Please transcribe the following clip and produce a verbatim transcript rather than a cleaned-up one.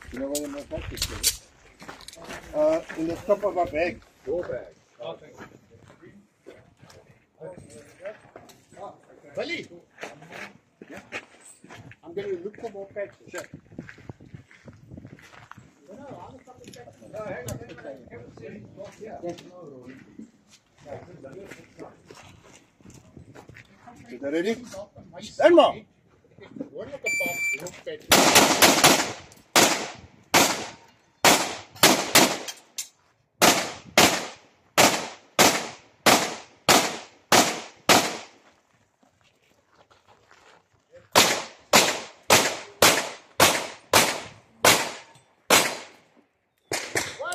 You know where the more patches go? Uh, in the top of our bag. Your bag. Okay. Billy! Yeah? I'm going to look for more patches. Sure. No, hang on, hang on. Yeah. Is that ready? Stand more! One of the box, look patches.